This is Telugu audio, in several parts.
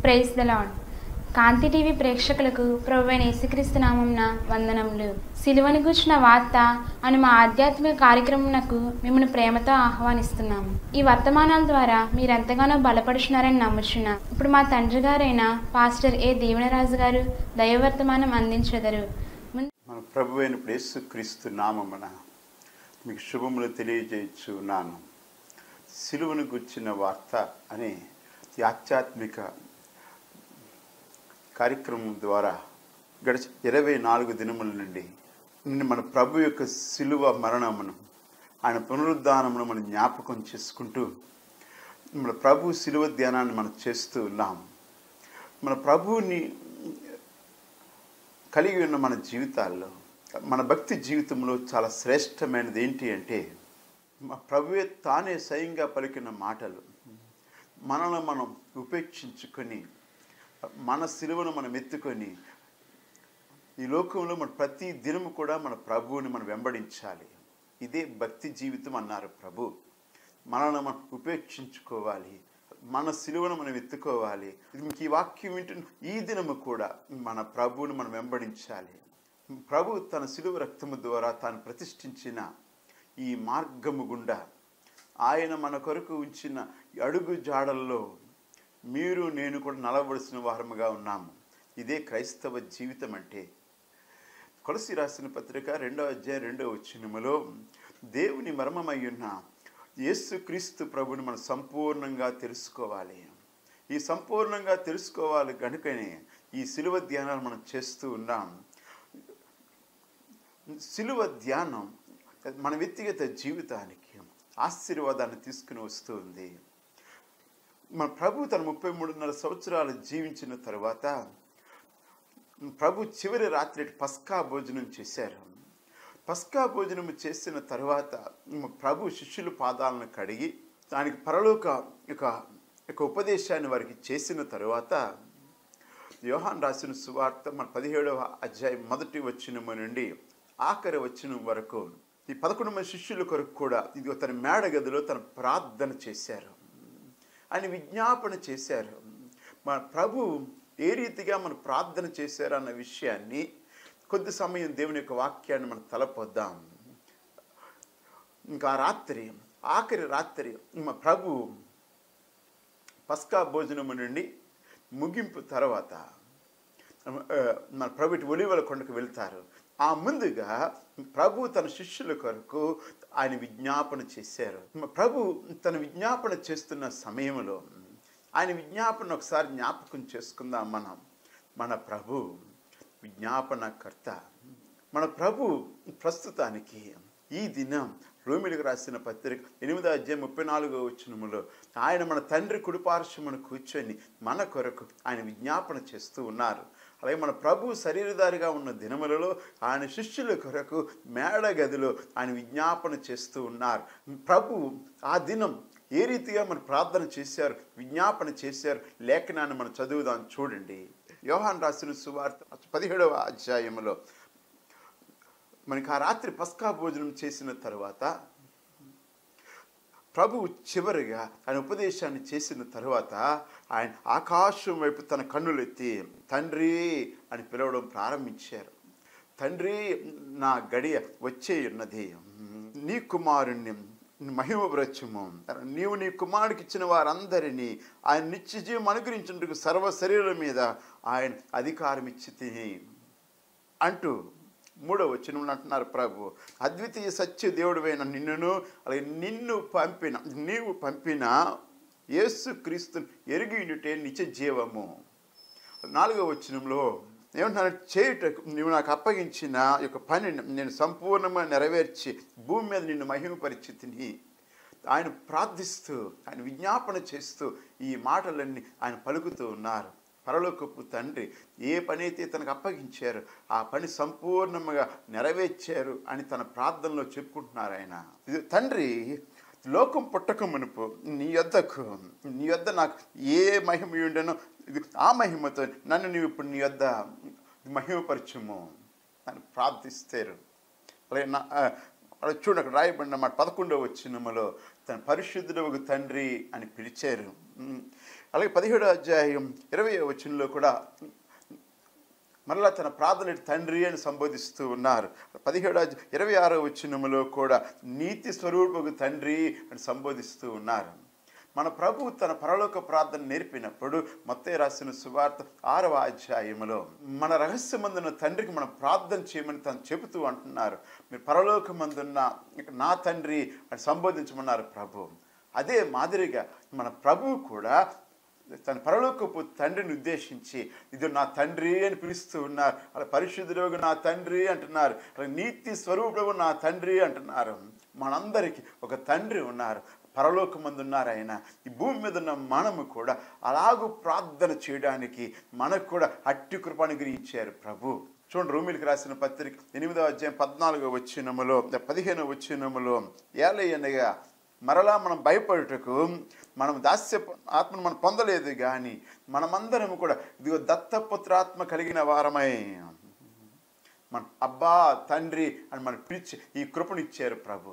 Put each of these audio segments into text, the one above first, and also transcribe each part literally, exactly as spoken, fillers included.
Praise the lord. Kanti TV ప్రేక్షకులకు ప్రభువైన యేసుక్రీస్తు నామమున వందనములు. సిలువను గూర్చిన వార్త అను మా ఆధ్యాత్మిక కార్యక్రమమునకు మిమ్మల్ని ప్రేమతో ఆహ్వానిస్తున్నాము. ఈ వర్తమానాల ద్వారా మీరు ఎంతగానో బలపడుచున్నారని నమ్ముచున్నాం. ఇప్పుడు మా తండ్రి గారైన పాస్టర్ ఏ దీవెనరాజు గారు దైవవర్తమానం అందించెదరు. మన ప్రభువైన యేసుక్రీస్తు నామమున మీకు శుభములు తెలియజేయుచున్నాను. సిలువను గూర్చిన వార్త అనే ఆధ్యాత్మిక కార్యక్రమం ద్వారా గడిచి ఇరవై నాలుగు దినముల నుండి మన ప్రభు యొక్క సిలువ మరణమును, ఆయన పునరుద్ధానమును మనం జ్ఞాపకం చేసుకుంటూ మన ప్రభు సిలువ ధ్యానాన్ని మనం చేస్తూ ఉన్నాం. మన ప్రభువుని కలిగి ఉన్న మన జీవితాల్లో, మన భక్తి జీవితంలో చాలా శ్రేష్టమైనది ఏంటి అంటే, మా ప్రభువే తానే స్వయంగా పలికిన మాటలు. మనల్ని మనం ఉపేక్షించుకొని, మన సిలువను మనం ఎత్తుకొని ఈ లోకంలో మన ప్రతి దినము కూడా మన ప్రభువుని మనం వెంబడించాలి. ఇదే భక్తి జీవితం అన్నారు ప్రభు. మనల్ని మనం ఉపేక్షించుకోవాలి, మన సిలువను మనం ఎత్తుకోవాలి. మీకు ఈ వాక్యం వింటున్న ఈ దినము కూడా మన ప్రభువుని మనం వెంబడించాలి. ప్రభు తన సిలువ రక్తము ద్వారా తాను ప్రతిష్ఠించిన ఈ మార్గము గుండా ఆయన మన కొరకు ఉంచిన అడుగు జాడల్లో మీరు నేను కూడా నలవలసిన వారముగా ఉన్నాము. ఇదే క్రైస్తవ జీవితం అంటే. కొలసి రాసిన పత్రిక రెండో అధ్యాయం రెండో వచనములో దేవుని మర్మమై ఉన్న యేసుక్రీస్తు ప్రభుని మనం సంపూర్ణంగా తెలుసుకోవాలి. ఈ సంపూర్ణంగా తెలుసుకోవాలి కనుకనే ఈ సిలువ ధ్యానాలు మనం చేస్తూ ఉన్నాం. సిలువ ధ్యానం మన వ్యక్తిగత జీవితానికి ఆశీర్వాదాన్ని తీసుకుని వస్తుంది. మన ప్రభు తన ముప్పై మూడున్నర సంవత్సరాలు జీవించిన తర్వాత ప్రభు చివరి రాత్రి పస్కా భోజనం చేశారు. పస్కా భోజనం చేసిన తర్వాత ప్రభు శిష్యుల పాదాలను కడిగి దానికి పరలోక ఒక ఉపదేశాన్ని వారికి చేసిన తర్వాత యోహాను రాసిన సువార్త మన పదిహేడవ అధ్యాయం మొదటి వచనము నుండి ఆఖరి వచనం వరకు ఈ పదకొండు మంది శిష్యుల కొరకు కూడా ఇది తన మేడ గదిలో తన ప్రార్థన చేశారు, ఆయన విజ్ఞాపన చేశారు. మన ప్రభు ఏ రీతిగా మన ప్రార్థన చేశారు అన్న విషయాన్ని కొద్ది సమయం దేవుని యొక్క వాక్యాన్ని మనం తలపొద్దాం. ఇంకా రాత్రి ఆఖరి రాత్రి మా ప్రభు పస్కా భోజనము నుండి ముగింపు తర్వాత మన ప్రభు ఒలీవల కొండకు వెళ్తారు. ఆ ముందుగా ప్రభు తన శిష్యుల కొరకు ఆయన విజ్ఞాపన చేశారు. ప్రభు తన విజ్ఞాపన చేస్తున్న సమయంలో ఆయన విజ్ఞాపన ఒకసారి జ్ఞాపకం చేసుకుందాం. మనం మన ప్రభు విజ్ఞాపనకర్త. మన ప్రభు ప్రస్తుతానికి ఈ దినం రోమిలకు రాసిన పత్రిక ఎనిమిదో అధ్యాయం ముప్పై నాలుగో వచనములో ఆయన మన తండ్రి కుడిపార్శ్వమున కూర్చొని మన కొరకు ఆయన విజ్ఞాపన చేస్తూ ఉన్నారు. అలాగే మన ప్రభు శరీరధారిగా ఉన్న దినములలో ఆయన శిష్యుల కొరకు మేడ గదిలో ఆయన విజ్ఞాపన చేస్తూ ఉన్నారు. ప్రభు ఆ దినం ఏ రీతిగా మన ప్రార్థన చేశారు, విజ్ఞాపన చేశారు, లేఖనాన్ని మనం చదువుదాం. చూడండి, యోహాను రాసిన సువార్త పదిహేడవ అధ్యాయంలో మనకి ఆ రాత్రి పస్కా భోజనం చేసిన తర్వాత ప్రభు చివరిగా ఆయన ఉపదేశాన్ని చేసిన తర్వాత ఆయన ఆకాశం వైపు తన కన్నులెత్తి తండ్రి అని పిలవడం ప్రారంభించారు. తండ్రి, నా గడియ వచ్చే ఉన్నది, నీ కుమారుణ్ణి మహిమపరచుము. నీవు నీ కుమారుడికి ఇచ్చిన వారందరినీ ఆయన నిత్య జీవం అనుగ్రహించుటకు సర్వ శరీరం మీద ఆయన అధికారం ఇచ్చి తిని అంటూ మూడో వచనంలో అంటున్నారు ప్రభు, అద్వితీయ సత్య దేవుడివైన నిన్నును అలాగే నిన్ను పంపిన నీవు పంపిన యేసుక్రీస్తును ఎరిగియుండుటే నిత్య జీవము. నాలుగో వచనంలో ఏమంటున్నారు, చేయుటకు నీవు నాకు అప్పగించిన యొక్క పనిని నేను సంపూర్ణంగా నెరవేర్చి భూమి మీద నిన్ను మహిమపరిచితిని. ఆయన ప్రార్థిస్తూ ఆయన విజ్ఞాపన చేస్తూ ఈ మాటలన్నీ ఆయన పలుకుతూ ఉన్నారు. పరలోకపు తండ్రి ఏ పని అయితే తనకు అప్పగించారు ఆ పని సంపూర్ణంగా నెరవేర్చారు అని తన ప్రార్థనలో చెప్పుకుంటున్నారు. ఆయన ఇది తండ్రి, లోకం పుట్టక మునుపు నీ యొద్దకు నీ యొద్ద నాకు ఏ మహిమ ఉండనో ఆ మహిమతో నన్ను నీవు ఇప్పుడు నీ యొద్ద మహిమపరచుము అని ప్రార్థిస్తారు. అలాగే నా చూడండి, అక్కడ రాయబడిన మాట పదకొండవ వచనములో తన పరిశుద్ధుడు తండ్రి అని పిలిచారు. అలాగే పదిహేడో అధ్యాయం ఇరవై వచనంలో కూడా మరలా తన ప్రార్థన తండ్రి అని సంబోధిస్తూ ఉన్నారు. పదిహేడు ఇరవై ఆరో వచనములో కూడా నీతి స్వరూపకు తండ్రి అని సంబోధిస్తూ ఉన్నారు. మన ప్రభు తన పరలోక ప్రార్థన నేర్పినప్పుడు మత్తయి రాసిన సువార్త ఆరవ అధ్యాయములో మన రహస్యమందున్న తండ్రికి మనం ప్రార్థన చేయమని తను చెబుతూ అంటున్నారు. మీరు పరలోకమందున్న నా తండ్రి అని సంబోధించమన్నారు ప్రభు. అదే మాదిరిగా మన ప్రభువు కూడా తన పరలోకపు తండ్రిని ఉద్దేశించి ఇది నా తండ్రి అని పిలుస్తూ ఉన్నారు. అలా పరిశుద్ధుడు నా తండ్రి అంటున్నారు, అలా నీతి స్వరూపుడు నా తండ్రి అంటున్నారు. మనందరికీ ఒక తండ్రి ఉన్నారు, పరలోకమందు ఉన్నారు ఆయన. ఈ భూమి మీద ఉన్న మనము కూడా అలాగూ ప్రార్థన చేయడానికి మనకు కూడా అట్టి కృప అనుగ్రహించారు ప్రభు. చూడండి, రోమీయులకు రాసిన పత్రిక ఎనిమిదవ అధ్యాయం పద్నాలుగో వచనములో పదిహేనవ వచనములో ఏలయనగా మరలా మనం భయపడుటకు మనం దాస్య ఆత్మను మనం పొందలేదు, కానీ మనమందరం కూడా ఇదిగో దత్తపుత్రాత్మ కలిగిన వారమై మన అబ్బా తండ్రి అని మనం పిలిచి ఈ కృపనిచ్చారు ప్రభు.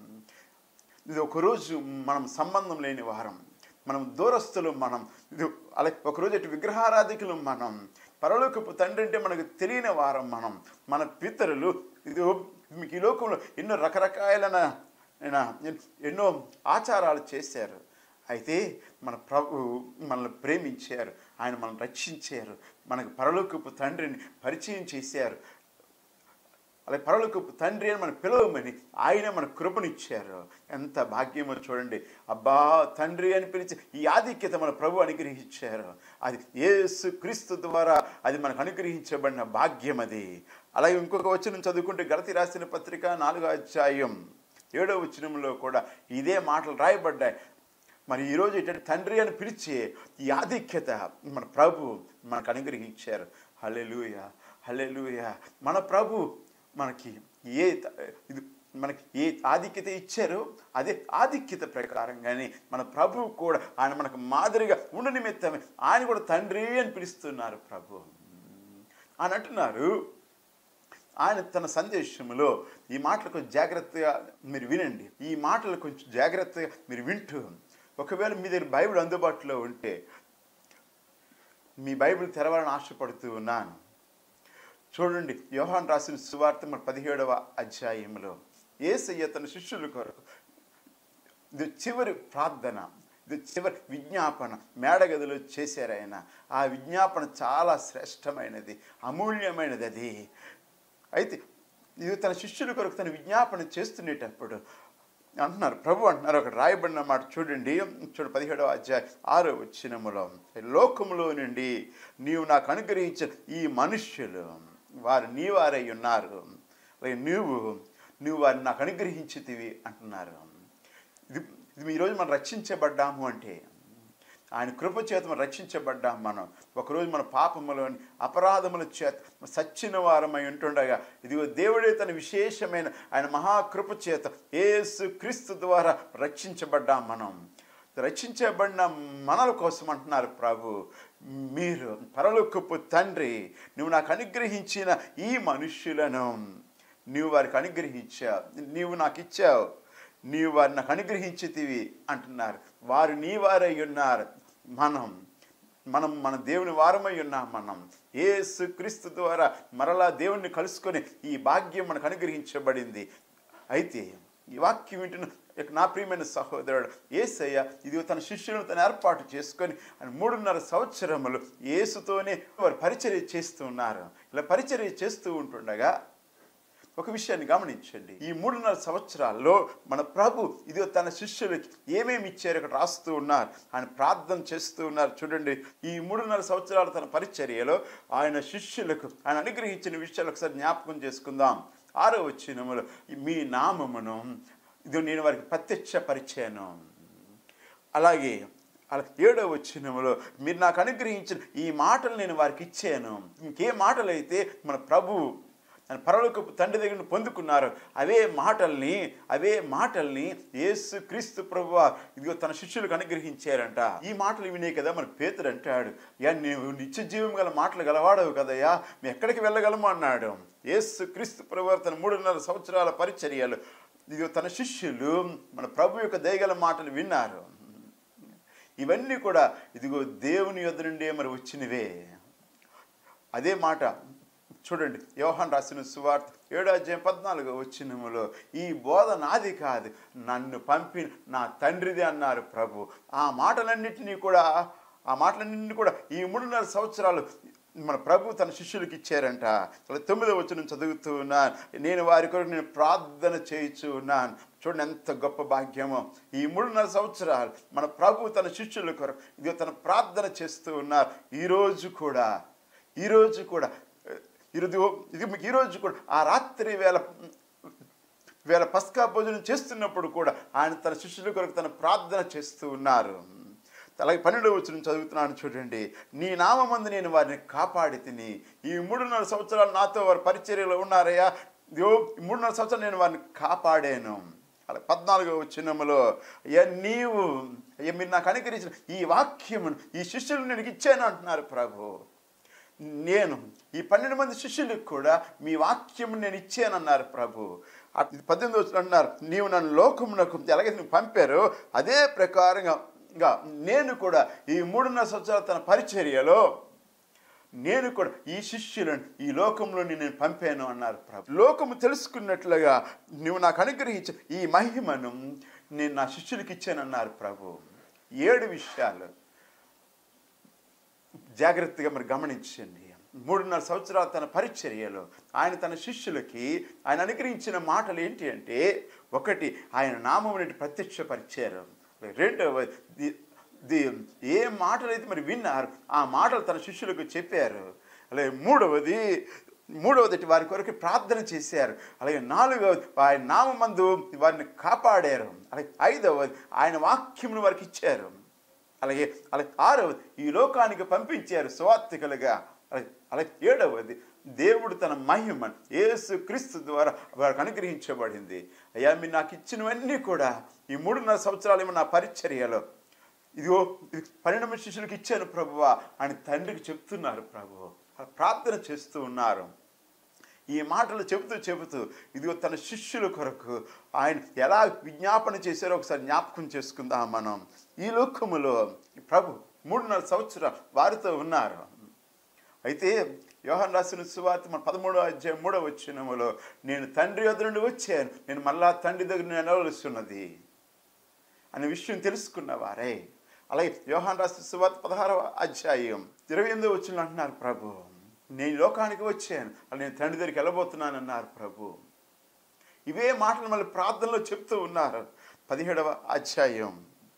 ఇది ఒకరోజు మనం సంబంధం లేని వారం, మనం దూరస్తులు, మనం ఇది అలాగే ఒకరోజు అటు విగ్రహారాధికులు, మనం పరలోకపు తండ్రి అంటే మనకు తెలియని వారం. మనం మన పితరులు ఇది మీకు ఈ లోకంలో ఎన్నో రకరకాలైన ఎన్నో ఆచారాలు చేశారు. అయితే మన ప్రభు మనల్ని ప్రేమించారు, ఆయన మనల్ని రక్షించారు, మనకు పరలోకపు తండ్రిని పరిచయం చేశారు. అలాగే పరలోకపు తండ్రి అని మనం పిలవమని ఆయన మన కృపనిచ్చారు. ఎంత భాగ్యమో చూడండి. అబ్బా తండ్రి అని పిలిచి ఈ ఆధిక్యత మన ప్రభు అనుగ్రహించారు. అది యేసు క్రీస్తు ద్వారా అది మనకు అనుగ్రహించబడిన భాగ్యం అది. అలాగే ఇంకొక వచనం చదువుకుంటే గలతీ రాసిన పత్రిక నాలుగో అధ్యాయం ఏడో వచనంలో కూడా ఇదే మాటలు రాయబడ్డాయి. మరి ఈరోజు ఇటు తండ్రి అని పిలిచే ఈ ఆధిక్యత మన ప్రభు మనకు అనుగ్రహించారు. హల్లెలూయా, హల్లెలూయా. మన ప్రభు మనకి ఏ ఇది మనకి ఏ ఆధిక్యత ఇచ్చారో అదే ఆధిక్యత ప్రకారంగానే మన ప్రభువు కూడా ఆయన మనకు మాదిరిగా ఉండ నిమిత్తమే ఆయన కూడా తండ్రి అని పిలుస్తున్నారు ప్రభు. ఆయన అంటున్నారు, ఆయన తన సందేశంలో ఈ మాటలు కొంచెం జాగ్రత్తగా మీరు వినండి. ఈ మాటలు కొంచెం జాగ్రత్తగా మీరు వింటూ ఒకవేళ మీ దగ్గర బైబిల్ అందుబాటులో ఉంటే మీ బైబిల్ తెరవాలని ఆశపడుతూ ఉన్నాను. చూడండి, యోహాను రాసిన సువార్త మన పదిహేడవ అధ్యాయంలో యేసయ్య తన శిష్యుల కొరకు ఇది చివరి ప్రార్థన, ఇది చివరి విజ్ఞాపన మేడగదిలో చేశారు ఆయన. ఆ విజ్ఞాపన చాలా శ్రేష్టమైనది, అమూల్యమైనది అది. అయితే ఇది తన శిష్యుల కొరకు తన విజ్ఞాపన చేస్తుండేటప్పుడు అంటున్నారు, ప్రభు అంటున్నారు, అక్కడ రాయబడిన మాట చూడండి. చూడు పదిహేడవ అధ్యాయం ఆరో వచనములో, లోకములో నుండి నీవు నాకు అనుగ్రహించిన ఈ మనుష్యులు వారు నీ వారై ఉన్నారు, నువ్వు నువ్వు వారిని నాకు అనుగ్రహించితివి అంటున్నారు. ఇది ఇది ఈరోజు మనం రక్షించబడ్డాము అంటే ఆయన కృప చేత మనం రక్షించబడ్డాము. మనం ఒకరోజు మన పాపములోని అపరాధముల చేత సచ్చిన వారమై ఉంటుండగా ఇదిగో దేవుడే తన విశేషమైన ఆయన మహాకృప చేత యేసు క్రీస్తు ద్వారా రక్షించబడ్డాం. మనం రక్షించబడిన మనల కోసం అంటున్నారు ప్రభు, మీరు పరలోకపు తండ్రి నువ్వు నాకు అనుగ్రహించిన ఈ మనుష్యులను నీవు వారికి అనుగ్రహించావు, నీవు నాకు ఇచ్చావు, నీవు వారిని నాకు అనుగ్రహించితివి అంటున్నారు. వారు నీ వారై ఉన్నారు, మనం మనం మన దేవుని వారమై ఉన్నాం. మనం యేసు క్రీస్తు ద్వారా మరలా దేవుణ్ణి కలుసుకొని ఈ భాగ్యం మనకు అనుగ్రహించబడింది. అయితే ఈ వాక్యం వింటున్న నా ప్రియమైన సహోదరుడు యేసయ్య ఇది తన శిష్యులను తను ఏర్పాటు చేసుకొని ఆయన మూడున్నర సంవత్సరములు యేసుతోనే వారు పరిచర్య చేస్తూ ఉన్నారు. ఇలా పరిచర్య చేస్తూ ఉంటుండగా ఒక విషయాన్ని గమనించండి, ఈ మూడున్నర సంవత్సరాల్లో మన ప్రభు ఇది తన శిష్యులకి ఏమేమి ఇచ్చారు అక్కడ రాస్తూ ఉన్నారు, ఆయన ప్రార్థన చేస్తూ ఉన్నారు. చూడండి, ఈ మూడున్నర సంవత్సరాలు తన పరిచర్యలో ఆయన శిష్యులకు ఆయన అనుగ్రహించిన విషయాలు ఒకసారి జ్ఞాపకం చేసుకుందాం. ఆరో వచనములో, మీ నామమును ఇది నేను వారికి ప్రత్యక్షపరిచాను. అలాగే అలా ఏడో వచనములో, మీరు నాకు అనుగ్రహించిన ఈ మాటలు నేను వారికి ఇచ్చాను. ఇంకే మాటలు అయితే మన ప్రభు పరలోకపు తండ్రి దగ్గర పొందుకున్నారు అవే మాటల్ని అవే మాటల్ని యేసు క్రీస్తు ప్రభువు ఇదిగో తన శిష్యులకు అనుగ్రహించారంట. ఈ మాటలు వినే కదా మన పేతురు అంటాడు, యా నీవు నిత్య జీవం గల మాటలు గలవాడవు కదయ్యా, మేము ఎక్కడికి వెళ్ళగలము అన్నాడు. యేసు క్రీస్తు ప్రభువు తన మూడున్నర సంవత్సరాల పరిచర్యలు ఇదిగో తన శిష్యులు మన ప్రభు యొక్క దయగల మాటలు విన్నారు. ఇవన్నీ కూడా ఇదిగో దేవుని యొద్ద నుండే మరి వచ్చినవే. అదే మాట చూడండి, యోహాను రాసిన సువార్త ఏడో అధ్యాయం పద్నాలుగో వచనములో, ఈ బోధ నాది కాదు, నన్ను పంపిన నా తండ్రిది అన్నారు ప్రభు. ఆ మాటలన్నింటినీ కూడా ఆ మాటలన్నింటినీ కూడా ఈ మూడున్నర సంవత్సరాలు మన ప్రభు తన శిష్యులకి ఇచ్చారంట. తొమ్మిదో వచనం చదువుతూ ఉన్నాను, నేను వారి కొరకు నేను ప్రార్థన చేయించు ఉన్నాను. చూడండి ఎంత గొప్ప భాగ్యమో. ఈ మూడున్నర సంవత్సరాలు మన ప్రభు తన శిష్యుల కొరకు ఇది తన ప్రార్థన చేస్తూ ఉన్నారు. ఈరోజు కూడా ఈరోజు కూడా ఈరోజు ఇది ఈరోజు కూడా ఆ రాత్రి వేళ వేళ పస్కా భోజనం చేస్తున్నప్పుడు కూడా ఆయన తన శిష్యుల కొరకు తన ప్రార్థన చేస్తూ ఉన్నారు. అలాగే పన్నెండవ వచనం చదువుతున్నాను చూడండి, నీ నామమందు నేను వారిని కాపాడి తిని, ఈ మూడున్నర సంవత్సరాలు నాతో వారి పరిచర్యలో ఉన్నారయ్యా, ఈ మూడున్నర సంవత్సరాలు నేను వారిని కాపాడాను. అలా పద్నాలుగవ వచనములో, అయ్యా నీవు అయ్యా మీరు నాకు అనుగ్రహించిన ఈ వాక్యమును ఈ శిష్యులు నేను ఇచ్చాను అంటున్నారు ప్రభు. నేను ఈ పన్నెండు మంది శిష్యులకు కూడా మీ వాక్యము నేను ఇచ్చానన్నారు ప్రభు. పద్దెనిమిది వచనం అంటున్నారు, నీవు నన్ను లోకమునకు ఎలాగైతే నువ్వు పంపారో అదే ప్రకారంగా ఇంకా నేను కూడా ఈ మూడున్నర సంవత్సరాల తన పరిచర్యలో నేను కూడా ఈ శిష్యులను ఈ లోకంలో నేను పంపాను అన్నారు ప్రభు. లోకము తెలుసుకున్నట్లుగా నువ్వు నాకు అనుగ్రహించ ఈ మహిమను నేను నా శిష్యులకి ఇచ్చానన్నారు ప్రభు. ఏడు విషయాలు జాగ్రత్తగా మరి గమనించండి. మూడున్నర సంవత్సరాల తన పరిచర్యలో ఆయన తన శిష్యులకి ఆయన అనుగ్రహించిన మాటలు ఏంటి అంటే, ఒకటి ఆయన నామముని ప్రత్యక్షపరిచారు. రెండవది ఏ మాటలు అయితే మరి విన్నారు ఆ మాటలు తన శిష్యులకు చెప్పారు. అలాగే మూడవది మూడవది వారి కొరకు ప్రార్థన చేశారు. అలాగే నాలుగవది ఆయన నామమందు వారిని కాపాడారు. అలాగే ఐదవది ఆయన వాక్యమును వారికి ఇచ్చారు. అలాగే అలాగే ఆరవది ఈ లోకానికి పంపించారు సువార్తికులుగా. అలాగే అలాగే ఏడవది దేవుడు తన మహిమను యేసు క్రీస్తు ద్వారా వారికి అనుగ్రహించబడింది. అయ్యా మీరు నాకు ఇచ్చినవన్నీ కూడా ఈ మూడున్నర సంవత్సరాలు నా పరిచర్యలో ఇదిగో పన్నెండు మంది శిష్యులకు ఇచ్చాను ప్రభువా అని తండ్రికి చెప్తున్నారు. ప్రభు ప్రార్థన చేస్తూ ఉన్నారు. ఈ మాటలు చెబుతూ చెబుతూ ఇదిగో తన శిష్యుల కొరకు ఆయన ఎలా విజ్ఞాపన చేశారో ఒకసారి జ్ఞాపకం చేసుకుందాం మనం. ఈ లోకములో ప్రభు మూడున్నర సంవత్సరాలు వారితో ఉన్నారు. అయితే యోహాను రాసిన సువార్త మన పదమూడో అధ్యాయం మూడో వచనములో, నేను తండ్రి వద్ద నుండి వచ్చాను, నేను మళ్ళా తండ్రి దగ్గర నిలవలసిన్నది అనే విషయం తెలుసుకున్న వారే. అలాగే యోహాను రాసిన సువార్త పదహారవ అధ్యాయం ఇరవై ఎనిమిదో వచనం అంటున్నారు ప్రభు, నేను లోకానికి వచ్చాను అలా నేను తండ్రి దగ్గరికి వెళ్ళబోతున్నాను అన్నారు ప్రభు. ఇవే మాటలు మళ్ళీ ప్రార్థనలో చెప్తూ ఉన్నారు. పదిహేడవ అధ్యాయం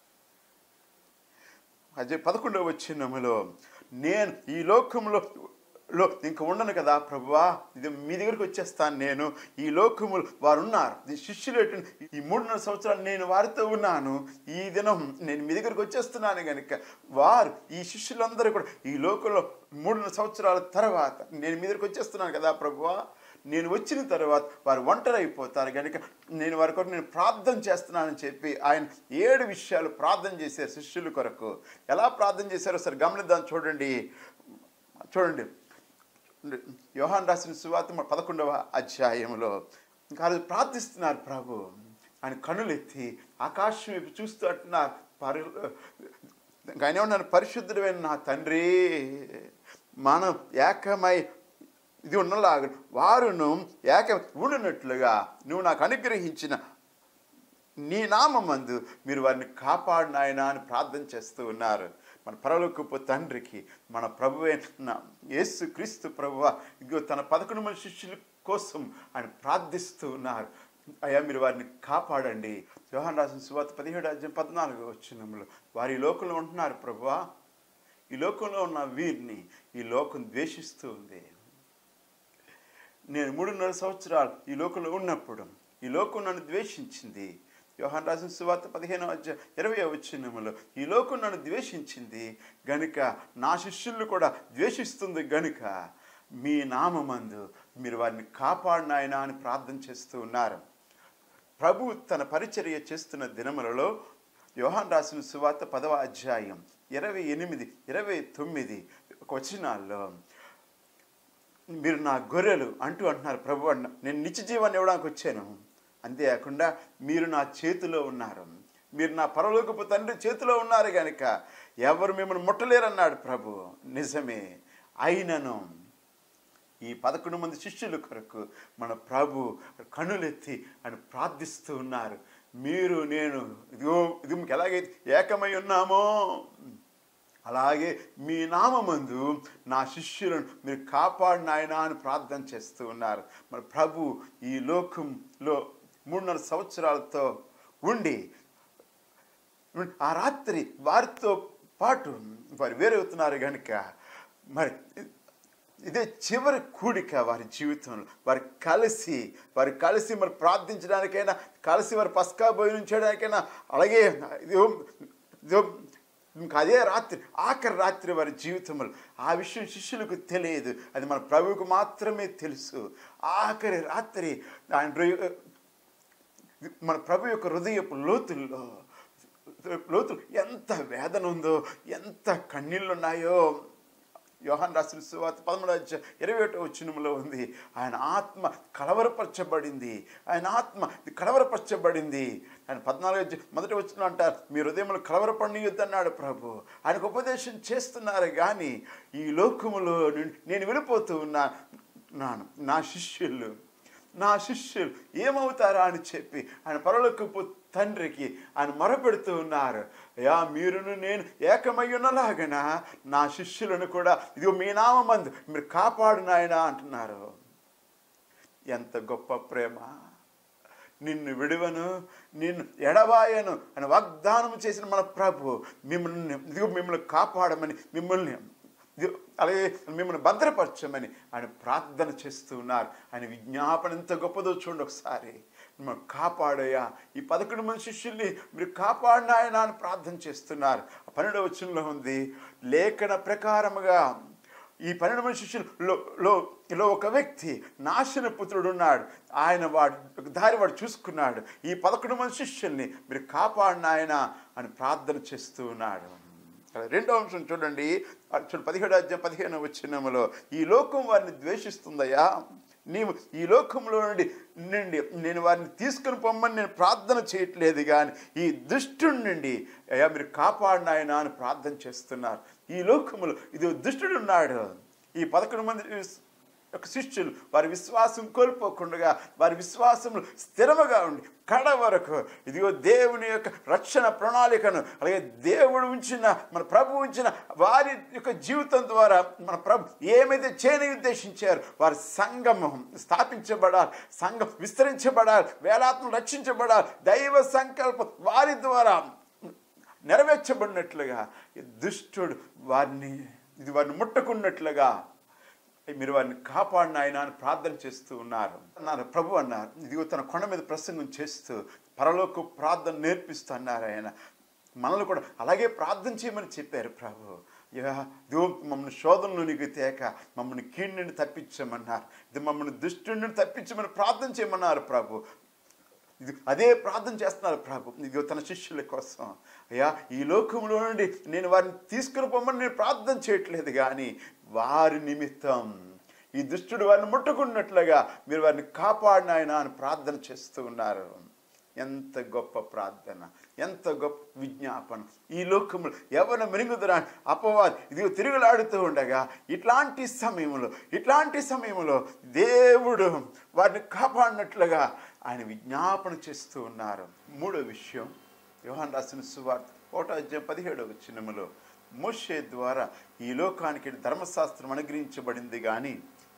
అధ్యాయం పదకొండవ వచనములో, నేను ఈ లోకంలో లో ఇంక ఉండను కదా ప్రభువా, ఇది మీ దగ్గరికి వచ్చేస్తాను. నేను ఈ లోకములు వారు ఉన్నారు, ఈ శిష్యులు ఈ మూడున్నర సంవత్సరాలు నేను వారితో ఉన్నాను. ఈ దినం నేను మీ దగ్గరికి వచ్చేస్తున్నాను కనుక వారు ఈ శిష్యులందరూ కూడా ఈ లోకంలో మూడున్నర సంవత్సరాల తర్వాత నేను మీ దగ్గరికి వచ్చేస్తున్నాను కదా ప్రభువా, నేను వచ్చిన తర్వాత వారు ఒంటరి అయిపోతారు కనుక నేను వారి కొరకు నేను ప్రార్థన చేస్తున్నానని చెప్పి ఆయన ఏడు విషయాలు ప్రార్థన చేశారు శిష్యుల కొరకు. ఎలా ప్రార్థన చేశారో సరే గమనిద్దాం. చూడండి చూడండి యోహాను రాసిన సువార్త పదకొండవ అధ్యాయంలో ఇంకా ఆ రోజు ప్రార్థిస్తున్నారు ప్రభు. ఆయన కన్నులెత్తి ఆకాశం వైపు చూస్తూ అంటున్నారు, పరి ఆయన ఏమన్నారు, పరిశుద్ధుడైన నా తండ్రి, మనం ఏకమై ఇది ఉన్నలాగా వారును ఏక ఉండినట్లుగా నువ్వు నాకు అనుగ్రహించిన నీ నామమందు మీరు వారిని కాపాడినాయన అని ప్రార్థన చేస్తూ ఉన్నారు. మన పరలోకపు తండ్రికి మన ప్రభువైన యేసు క్రీస్తు ప్రభువ ఇగో తన పదకొండు మంది శిష్యుల కోసం ఆయన ప్రార్థిస్తూ ఉన్నారు. అయ్యా మీరు వారిని కాపాడండి. యోహాను రాసిన సువార్త పదిహేడు అధ్యాయం పద్నాలుగో వచనంలో, వారు ఈ లోకంలో ఉంటున్నారు ప్రభువా, ఈ లోకంలో ఉన్న వీరిని ఈ లోకం ద్వేషిస్తూ ఉంది. నేను మూడున్నర సంవత్సరాలు ఈ లోకంలో ఉన్నప్పుడు ఈ లోకం నన్ను ద్వేషించింది. యోహాను రాసిన సువార్త పదిహేనవ అధ్యాయం ఇరవై వచనములో, ఈ లోకం నన్ను ద్వేషించింది గనుక నా శిష్యులు కూడా ద్వేషిస్తుంది గనుక మీ నామమందు మీరు వారిని కాపాడినాయన అని ప్రార్థన చేస్తూ ఉన్నారు. ప్రభు తన పరిచర్య చేస్తున్న దినములలో యోహాను రాసిన సువార్త పదవ అధ్యాయం ఇరవై ఎనిమిది ఇరవై తొమ్మిది వచనాల్లో, మీరు నా గొర్రెలు అంటూ అంటున్నారు ప్రభు అన్న, నేను నిత్య జీవాన్ని ఇవ్వడానికి వచ్చాను, అంతేకాకుండా మీరు నా చేతిలో ఉన్నారు, మీరు నా పరలోకపు తండ్రి చేతిలో ఉన్నారు కనుక ఎవరు మిమ్మల్ని ముట్టలేరన్నాడు ప్రభు. నిజమే. అయినను ఈ పదకొండు మంది శిష్యుల కొరకు మన ప్రభు కన్నులెత్తి అని ప్రార్థిస్తూ ఉన్నారు. మీరు నేను ఇదిగో ఇది మీకు ఎలాగైతే ఏకమై ఉన్నామో అలాగే మీ నామమందు నా శిష్యులను మీరు కాపాడిన ఆయన అని ప్రార్థన చేస్తూ ఉన్నారు. మన ప్రభు ఈ లోకంలో మూడున్నర సంవత్సరాలతో ఉండి ఆ రాత్రి వారితో పాటు వారు వేరవుతున్నారు కనుక మరి ఇదే చివరి కూడిక వారి జీవితంలో. వారు కలిసి వారు కలిసి మరి ప్రార్థించడానికైనా, కలిసి వారు పస్కా భోజనం చేయడానికైనా, అలాగే ఇంకా అదే రాత్రి ఆఖరి రాత్రి వారి జీవితంలో. ఆ విషయం శిష్యులకు తెలియదు, అది మన ప్రభువుకు మాత్రమే తెలుసు. ఆఖరి రాత్రి ఆయన మన ప్రభు యొక్క హృదయపు లోతుల్లో లోతులు ఎంత వేదన ఉందో, ఎంత కన్నీళ్ళు ఉన్నాయో. యోహాను రాసిన సువార్త పదమూడవ అధ్యాయం ఇరవై ఒకటవ వచనంలో ఉంది. ఆయన ఆత్మ కలవరపరచబడింది, ఆయన ఆత్మ కలవరపరచబడింది. ఆయన పద్నాలుగు మొదటి వచనం అంటారు, మీ హృదయములు కలవరపడనీయొద్దన్నాడు ప్రభు. ఆయనకు ఉపదేశం చేస్తున్నారు కానీ ఈ లోకములో నేను వెళ్ళిపోతూ ఉన్నాను, నా శిష్యులు నా శిష్యులు ఏమవుతారా అని చెప్పి ఆయన పరలోకపు తండ్రికి ఆయన మొరపెడుతూ ఉన్నారు. అయ్యా మీరును నేను ఏకమై ఉన్నలాగన నా శిష్యులను కూడా ఇదిగో మీ నామమందు మీరు కాపాడు నాయనా అంటున్నారు. ఎంత గొప్ప ప్రేమ! నిన్ను విడువను, నిన్ను ఎడబాయను అని వాగ్దానం చేసిన మన ప్రభు మిమ్మల్ని ఇదిగో మిమ్మల్ని కాపాడమని, మిమ్మల్ని అలాగే మిమ్మల్ని భద్రపరచమని ఆయన ప్రార్థన చేస్తూ ఉన్నారు. ఆయన విజ్ఞాపన ఎంత గొప్పదో చూడండి ఒకసారి. మిమ్మల్ని కాపాడయ్యా, ఈ పదకొండు మంది శిష్యుల్ని మీరు కాపాడిన ఆయన అని ప్రార్థన చేస్తున్నారు. పన్నెండవ వచనంలో ఉంది, లేఖన ప్రకారముగా ఈ పన్నెండు మంది శిష్యులలో ఒక వ్యక్తి నాశన పుత్రుడు ఉన్నాడు. ఆయన వాడు దారి వాడు చూసుకున్నాడు. ఈ పదకొండు మంది శిష్యుల్ని మీరు కాపాడిన ఆయన అని ప్రార్థన చేస్తూ ఉన్నాడు. రెండవ అంశం చూడండి, చూడండి పదిహేడు అధ్యాయం పదిహేను వచనములో, ఈ లోకం వారిని ద్వేషిస్తుందయ్యా, నీవు ఈ లోకంలో నుండి నుండి నేను వారిని తీసుకుని పొమ్మని నేను ప్రార్థన చేయట్లేదు కానీ ఈ దుష్టుడి నుండి అయ్యా మీరు కాపాడిన ఆయన అని ప్రార్థన చేస్తున్నారు. ఈ లోకములో ఇది దుష్టుడు ఉన్నాడు. ఈ పదకొండు మంది యొక్క శిష్యులు వారి విశ్వాసం కోల్పోకుండా వారి విశ్వాసంలో స్థిరముగా ఉండి కడ వరకు ఇదిగో దేవుని యొక్క రక్షణ ప్రణాళికను, అలాగే దేవుడు ఉంచిన మన ప్రభు ఉంచిన వారి యొక్క జీవితం ద్వారా మన ప్రభు ఏమైతే చేయని ఉద్దేశించారు, వారి సంఘము స్థాపించబడాలి, సంఘం విస్తరించబడాలి, వేలాత్మలు రక్షించబడాలి, దైవ సంకల్పం వారి ద్వారా నెరవేర్చబడినట్లుగా దుష్టుడు వారిని ఇది వారిని ముట్టకున్నట్లుగా మీరు వారిని కాపాడిన ఆయన అని ప్రార్థన చేస్తూ ఉన్నారు అన్నారు. ప్రభు అన్నారు ఇదిగో తన కొండ మీద ప్రసంగం చేస్తూ పరలోక ప్రార్థన నేర్పిస్తూ అన్నారు. ఆయన మనల్ని కూడా అలాగే ప్రార్థన చేయమని చెప్పారు ప్రభు. ఇదిగో మమ్మల్ని శోధనలోనికి తేక మమ్మల్ని కీడు నుండి తప్పించమన్నారు. ఇది మమ్మల్ని దుష్టుడి నుండి తప్పించమని ప్రార్థన చేయమన్నారు ప్రభు. ఇది అదే ప్రార్థన చేస్తున్నారు ప్రభు ఇదిగో తన శిష్యుల కోసం. అయ్యా ఈ లోకంలో నుండి నేను వారిని తీసుకుని పొమ్మని నేను ప్రార్థన చేయట్లేదు కానీ వారి నిమిత్తం ఈ దుష్టుడు వారిని ముట్టుకున్నట్లుగా మీరు వారిని కాపాడిన ఆయన అని ప్రార్థన చేస్తూ ఉన్నారు. ఎంత గొప్ప ప్రార్థన, ఎంత గొప్ప విజ్ఞాపన. ఈ లోకంలో ఎవరిని మెరుగుదరా అపవాది ఇదిగో తిరుగులాడుతూ ఉండగా ఇట్లాంటి సమయంలో ఇట్లాంటి సమయంలో దేవుడు వారిని కాపాడినట్లుగా ఆయన విజ్ఞాపన చేస్తూ ఉన్నారు. మూడో విషయం, యోహాను రాసిన సువార్త ఒకటో అధ్యాయం పదిహేడవ వచనములో, మోషే ద్వారా ఈ లోకానికి ధర్మశాస్త్రం అనుగ్రహించబడింది కానీ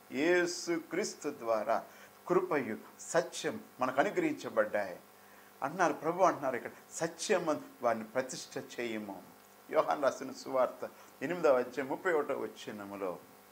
యేసు క్రీస్తు ద్వారా కృపయు సత్యం మనకు అనుగ్రహించబడ్డాయి అన్నారు ప్రభు. అంటున్నారు ఇక్కడ సత్యం వారిని ప్రతిష్ఠ చేయము. యోహాను రాసిన సువార్త ఎనిమిదవ అధ్యాయం ముప్పై ఒకటో వచనములో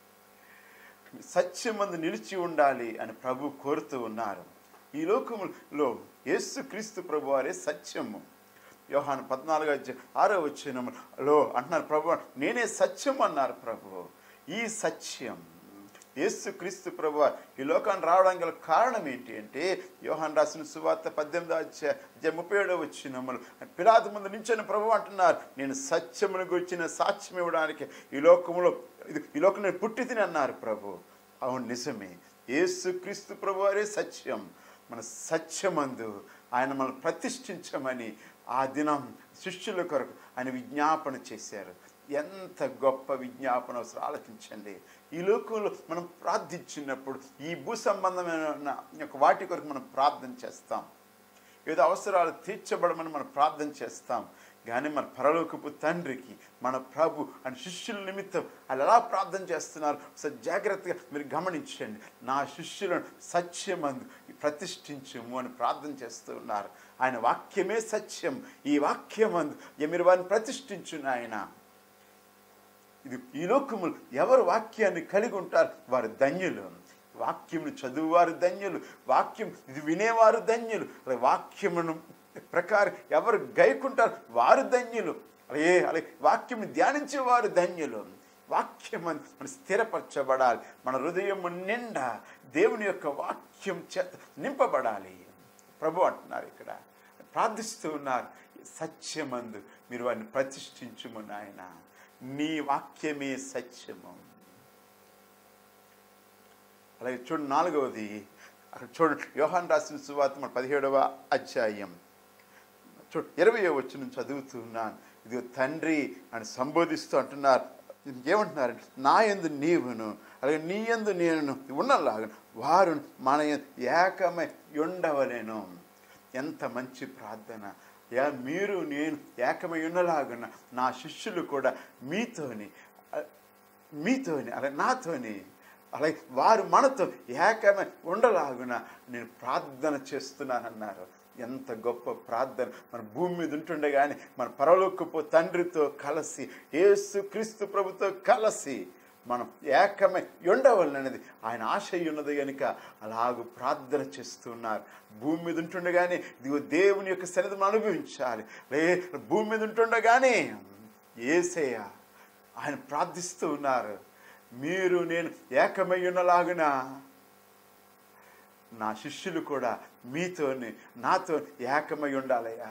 సత్యమందు నిలిచి ఉండాలి అని ప్రభు కోరుతూ ఉన్నారు. ఈ లోకములో యేసు క్రీస్తు ప్రభు వారే సత్యము. యోహాను పద్నాలుగు అధ్యాయం ఆరో వచనములో అంటున్నారు ప్రభు నేనే సత్యం అన్నారు ప్రభు. ఈ సత్యం యేసు క్రీస్తు ప్రభు ఈ లోకాన్ని రావడానికి గల కారణం ఏంటి అంటే యోహాను రాసిన సువార్త పద్దెనిమిదో అధ్యాయం ముప్పై ఏడవ వచనములు పిలాతు ముందు నించొని ప్రభు అంటున్నారు నేను సత్యమును గురించిన సాక్ష్యం ఇవ్వడానికి ఈ లోకంలో ఈ లోకం నేను పుట్టి తిని అన్నారు ప్రభు. అవును నిజమే, యేసు క్రీస్తు ప్రభు వారే సత్యం. మన సత్యమందు ఆయన మనల్ని ప్రతిష్ఠించమని ఆ దినం శిష్యుల కొరకు ఆయన విజ్ఞాపన చేశారు. ఎంత గొప్ప విజ్ఞాపన అవసరం ఆలోచించండి. ఈ లోకంలో మనం ప్రార్థించినప్పుడు ఈ భూ సంబంధమైన యొక్క వాటి కొరకు మనం ప్రార్థన చేస్తాం, ఏదో అవసరాలు తీర్చబడమని మనం ప్రార్థన చేస్తాం. కానీ మన పరలోకపు తండ్రికి మన ప్రభు అని శిష్యుల నిమిత్తం వాళ్ళు ఎలా ప్రార్థన చేస్తున్నారు ఒకసారి జాగ్రత్తగా మీరు గమనించండి. నా శిష్యులను సత్యమందు ప్రతిష్ఠించుము అని ప్రార్థన చేస్తూ ఉన్నారు. ఆయన వాక్యమే సత్యం, ఈ వాక్యమందు మీరు వారిని ప్రతిష్ఠించును. ఆయన ఇది ఈ లోకములు ఎవరు వాక్యాన్ని కలిగి ఉంటారు వారు ధన్యులు. వాక్యమును చదువువారు ధన్యులు, వాక్యం ఇది వినేవారు ధన్యులు. అలాగే వాక్యమును ప్రకారం ఎవరు గైకుంటారు వారు ధన్యులు. అలాగే అలాగే వాక్యమును ధ్యానించేవారు ధన్యులు. వాక్యం మనం స్థిరపరచబడాలి, మన హృదయం నిండా దేవుని యొక్క వాక్యం చేత నింపబడాలి. ప్రభు అంటున్నారు, ఇక్కడ ప్రార్థిస్తూ ఉన్నారు, సత్యమందు మీరు వారిని ప్రతిష్ఠించుము నాయన, నీ వాక్యమే సత్యము. అలాగే చూడండి నాలుగవది, అక్కడ చూడండి యోహాను రాసిన సువార్త మన పదిహేడవ అధ్యాయం చూడు ఇరవయో వచనం చదువుతున్నాను. ఇది తండ్రి అని సంబోధిస్తూ అంటున్నారు. ఏమంటున్నారంటే, నా యందు నీవును అలాగే నీ యందు నేను ఉన్నలాగా వారు మన ఏకమై ఉండవలేను. ఎంత మంచి ప్రార్థన! యా మీరు నేను ఏకమై ఉన్నలాగున నా శిష్యులు కూడా మీతోని మీతోని అలాగే నాతోని అలాగే వారు మనతో ఏకమై ఉండలాగున నేను ప్రార్థన చేస్తున్నానన్నారు. ఎంత గొప్ప ప్రార్థన! మన భూమి మీద ఉంటుండగానే మన పరలోకపు తండ్రితో కలిసి యేసు క్రీస్తు ప్రభుతో కలిసి మనం ఏకమై ఉండవలననేది ఆయన ఆశ ఉన్నది కనుక అలాగూ ప్రార్థన చేస్తున్నారు. భూమి మీద ఉంటుండగానే ఇదిగో దేవుని యొక్క సన్నిధిని అనుభవించాలి. లే భూమి మీద ఉంటుండగానే యేసయ్య ఆయన ప్రార్థిస్తూ ఉన్నారు, మీరు నేను ఏకమై ఉన్నలాగున నా శిష్యులు కూడా మీతోని నాతో ఏకమై ఉండాలయ్యా.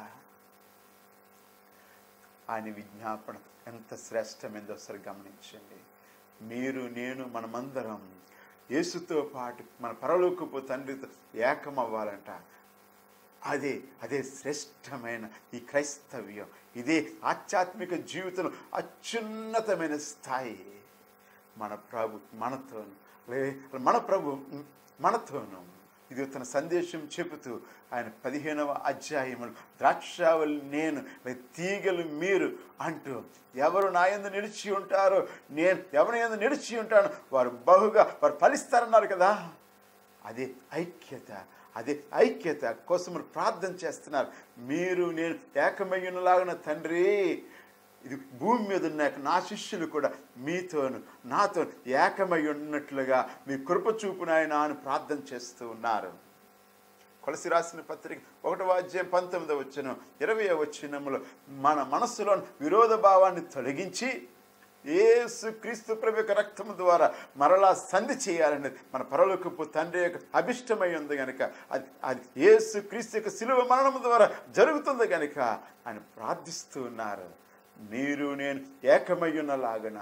ఆయన విజ్ఞాపన ఎంత శ్రేష్టమైందో ఒకసారి గమనించండి. మీరు నేను మనమందరం యేసుతో పాటు మన పరలోకపు తండ్రితో ఏకమవ్వాలంట. అదే అదే శ్రేష్టమైన ఈ క్రైస్తవ్యం, ఇదే ఆధ్యాత్మిక జీవితంలో అత్యున్నతమైన స్థాయి. మన ప్రభు మనతోను లే మన ప్రభు మనతోను ఇది తన సందేశం చెబుతూ ఆయన పదిహేనవ అధ్యాయములు ద్రాక్షావళి నేను తీగలు మీరు అంటూ ఎవరు నా యందు నిలిచి ఉంటారో నేను ఎవరి యందు నిలిచి ఉంటాను వారు బహుగా వారు ఫలిస్తారన్నారు కదా. అదే ఐక్యత, అదే ఐక్యత కోసం ప్రార్థన చేస్తున్నారు. మీరు నేను ఏకమయ్యునలాగిన తండ్రి, ఇది భూమి మీద ఉన్న నా శిష్యులు కూడా మీతోను నాతో ఏకమై ఉన్నట్లుగా మీ కృప చూపునాయనా అని ప్రార్థన చేస్తూ ఉన్నారు. కొలసి రాసిన పత్రిక ఒకటవ అధ్యాయం పంతొమ్మిదవ వచనం ఇరవై వచనములో మన మనస్సులో విరోధ భావాన్ని తొలగించి యేసు క్రీస్తు ప్రభు యొక్క రక్తము ద్వారా మరలా సంధి చేయాలనేది మన పరలోకపు తండ్రి యొక్క అభిష్టమై ఉంది కనుక అది అది యేసు క్రీస్తు యొక్క శిలువ మరణము ద్వారా జరుగుతుంది కనుక ఆయన ప్రార్థిస్తూ ఉన్నారు. మీరు నేను ఏకమై ఉన్నలాగన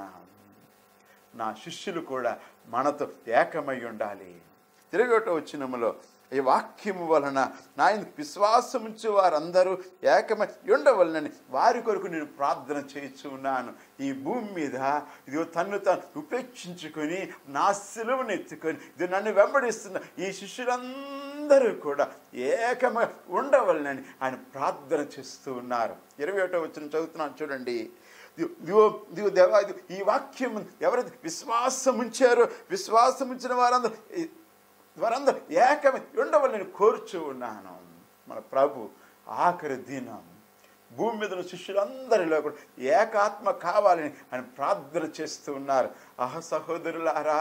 నా శిష్యులు కూడా మనతో ఏకమై ఉండాలి. తిరగట వచ్చినములో ఈ వాక్యము వలన నాయన విశ్వాసం ఉంచే వారందరూ ఏకమై ఉండవలనని వారి కొరకు నేను ప్రార్థన చేయించు ఉన్నాను. ఈ భూమి మీద ఇదిగో తన్ను తాను ఉపేక్షించుకొని నా సిలువను ఎత్తుకొని ఇది నన్ను వెంబడిస్తున్న ఈ శిష్యులందరూ కూడా ఏకమై ఉండవలనని ఆయన ప్రార్థన చేస్తూ ఉన్నారు. ఇరవై ఒకటో వచనం చదువుతున్నాను చూడండి. దివో దివో దేవా ఈ వాక్యం ఎవరైతే విశ్వాసం ఉంచారో విశ్వాసం ఉంచిన వారందరూ వారందరూ ఏకమై ఉండవలని కోరుచూ ఉన్నాను. మన ప్రభు ఆఖరి దినం భూమి మీద ఉన్న శిష్యులందరిలో కూడా ఏకాత్మ కావాలని ఆయన ప్రార్థన చేస్తూ ఉన్నారు. ఆహ సహోదరులారా,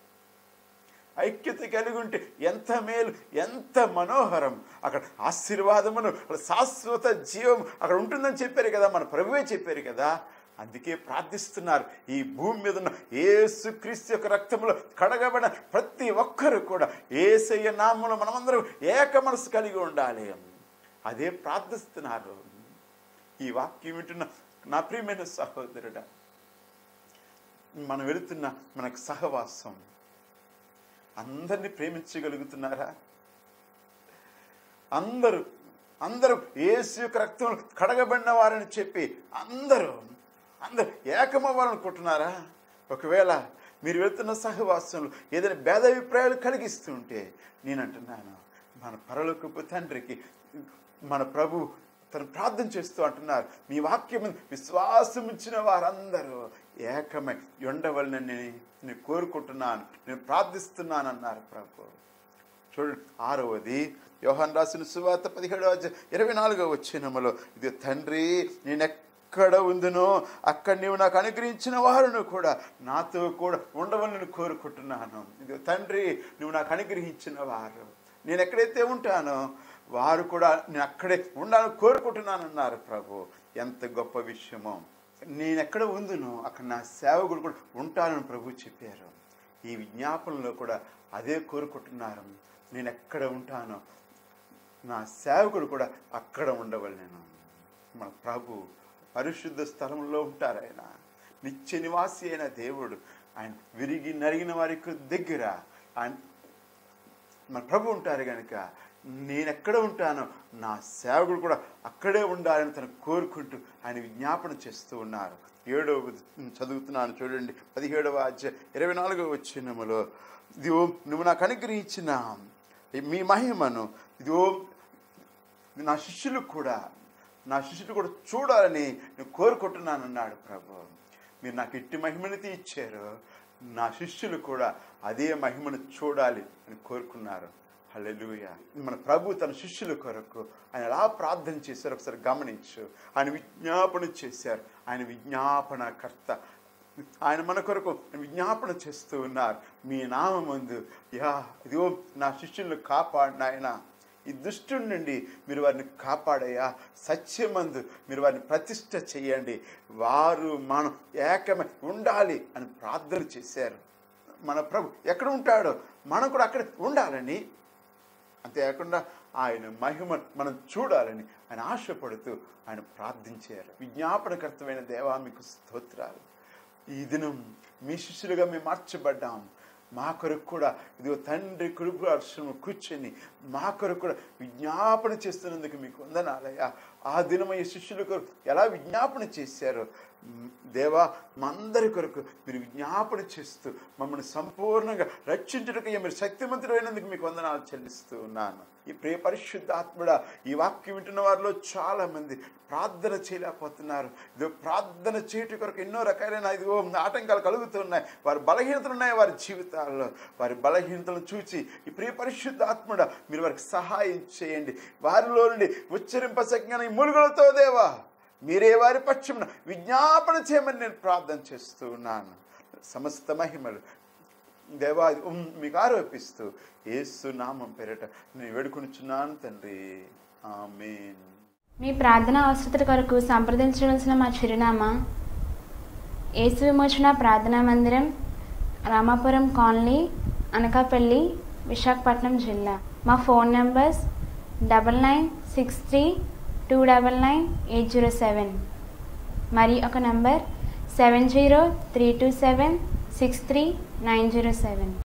ఐక్యత కలిగి ఉంటే ఎంత మేలు, ఎంత మనోహరం. అక్కడ ఆశీర్వాదమును శాశ్వత జీవం అక్కడ ఉంటుందని చెప్పారు కదా, మన ప్రభువే చెప్పారు కదా. అందుకే ప్రార్థిస్తున్నారు, ఈ భూమి మీద ఉన్న యేసు క్రీస్తు యొక్క రక్తంలో కడగబడిన ప్రతి ఒక్కరు కూడా యేసయ్య నామములో మనమందరం ఏక మనసు కలిగి ఉండాలి. అదే ప్రార్థిస్తున్నారు. ఈ వాక్యం వింటున్న నా ప్రియమైన సహోదరుడా, మనం వెళుతున్న మనకు సహవాసం అందరినీ ప్రేమించగలుగుతున్నారా? అందరూ అందరూ యేసు యొక్క రక్తం కడగబడిన వారని చెప్పి అందరూ అందరూ ఏకమవ్వాలనుకుంటున్నారా? ఒకవేళ మీరు వెళ్తున్న సహవాసంలో ఏదైనా భేదాభిప్రాయాలు కలిగిస్తుంటే నేను అంటున్నాను, మన పరలోకపు తండ్రికి మన ప్రభు తను ప్రార్థన చేస్తూ అంటున్నారు, మీ వాక్యం విశ్వాసం ఇచ్చిన వారందరూ ఏకమై ఉండవలని నేను కోరుకుంటున్నాను, నేను ప్రార్థిస్తున్నాను అన్నారు ప్రభు. చూడండి, ఆరవది యోహాను రాసిన సువార్త పదిహేడవ ఇరవై నాలుగవ వచనములో, ఇది తండ్రి నేను ఎక్కడ ఉందునో అక్కడ నీవు నాకు అనుగ్రహించిన వారును కూడా నాతో కూడా ఉండవలని కోరుకుంటున్నాను. ఇది తండ్రి నువ్వు నాకు అనుగ్రహించిన వారు, నేను ఎక్కడైతే ఉంటానో వారు కూడా నేను అక్కడే ఉండాలని కోరుకుంటున్నాను అన్నారు ప్రభు. ఎంత గొప్ప విషయమో! నేను ఎక్కడ ఉందునో అక్కడ నా సేవకుడు కూడా ఉంటానని ప్రభు చెప్పారు. ఈ విజ్ఞాపనలో కూడా అదే కోరుకుంటున్నారు, నేను ఎక్కడ ఉంటానో నా సేవకుడు కూడా అక్కడ ఉండవలెను. మన ప్రభు పరిశుద్ధ స్థలంలో ఉంటారు. ఆయన నిత్య నివాసి అయిన దేవుడు. ఆయన విరిగి నరిగిన వారికి దగ్గర ఆయన మన ప్రభు ఉంటారు కనుక నేను ఎక్కడ ఉంటానో నా సేవకుడు కూడా అక్కడే ఉండాలని తను కోరుకుంటూ ఆయన విజ్ఞాపన చేస్తూ ఉన్నారు. ఏడవ చదువుతున్నాను చూడండి, పదిహేడవ అధ్యాయం ఇరవై నాలుగవ వచనములో, ఇదిగో నువ్వు నాకు అనుగ్రహించిన మీ మహిమను ఇదిగో నా శిష్యులు కూడా నా శిష్యులు కూడా చూడాలని నేను కోరుకుంటున్నాను అన్నాడు ప్రభు. మీరు నాకు ఇట్టి మహిమని ఇచ్చారు, నా శిష్యులు కూడా అదే మహిమను చూడాలి అని కోరుకున్నారు. హల్లెలూయా! మన ప్రభు తన శిష్యుల కొరకు ఆయన ఎలా ప్రార్థన చేశారు ఒకసారి గమనించు. ఆయన విజ్ఞాపన చేశారు, ఆయన విజ్ఞాపనకర్త. ఆయన మన కొరకు విజ్ఞాపన చేస్తూ ఉన్నారు. మీ నామమందు యా ఇదిగో నా శిష్యులను కాపాడిన ఆయన, ఈ దుష్టుడి నుండి మీరు వారిని కాపాడయ్యా, సత్యమందు మీరు వారిని ప్రతిష్ఠ చేయండి, వారు మనం ఏకమై ఉండాలి అని ప్రార్థన చేశారు. మన ప్రభు ఎక్కడ ఉంటాడో మనం కూడా అక్కడ ఉండాలని, అంతేకాకుండా ఆయన మహిమ మనం చూడాలని ఆయన ఆశపడుతూ ఆయన ప్రార్థించారు. విజ్ఞాపనకర్తమైన దేవా మీకు స్తోత్రాలు. ఈ దినం మీ శిష్యులుగా మేము మార్చబడ్డాం. మా కొరకు కూడా ఇదిగో తండ్రి కురుపు అర్శము కూర్చొని మా కొరకు కూడా విజ్ఞాపన చేస్తున్నందుకు మీకు వందనాలయ్యా. ఆ దినం ఈ శిష్యుల కొరకు ఎలా విజ్ఞాపన చేశారో దేవా, మా అందరి కొరకు మీరు విజ్ఞాపన చేస్తూ మమ్మల్ని సంపూర్ణంగా రక్షించడానికి మీరు శక్తిమంతుడైనందుకు మీకు వందనాలు చెల్లిస్తూ ఉన్నాను. ఈ ప్రియ పరిశుద్ధాత్ముడా, ఈ వాక్యం వింటున్న వారిలో చాలా మంది ప్రార్థన చేయలేకపోతున్నారు. ఇదిగో ప్రార్థన చేయటం కొరకు ఎన్నో రకాలైన ఇదిగో ఆటంకాలు కలుగుతున్నాయి. వారి బలహీనతలు ఉన్నాయి వారి జీవితాల్లో. వారి బలహీనతలను చూచి ఈ ప్రియ పరిశుద్ధాత్ముడా మీరు వారికి సహాయం చేయండి. వారిలో నుండి ఉచ్చరింపసగ్న ఈ ములుగులతో దేవా మీరే వారి పక్షమున విజ్ఞాపన చేయమని నేను ప్రార్థన చేస్తూ ఉన్నాను. సమస్త మహిమలు దేవా మీకు ఆరోపిస్తూ యేసు నామం పేరట నేను వేడుకొనుచున్నాను తండ్రి, ఆమేన్. మీ ప్రార్థన అవసరతల కొరకు సంప్రదించవలసిన మా చిరునామా యేసు విమోచన ప్రార్థనా మందిరం, రామాపురం కాలనీ, అనకాపల్లి, విశాఖపట్నం జిల్లా. మా phone numbers double nine six three two double nine eight zero seven మరి ఒక number seven zero three two seven six three nine zero seven.